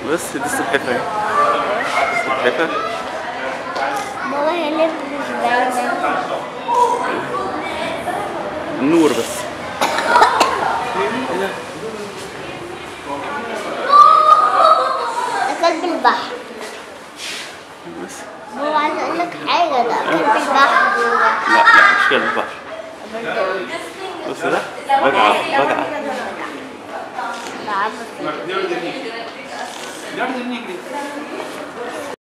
بس دي السلحفة اهي. السلحفة بابا هي اللي مش باينة. النور بس. ده كلب البحر. بس بابا عايز اقول لك حاجة، ده كلب البحر. لا مش كلب البحر. بص ده بجعة. ده عارفة.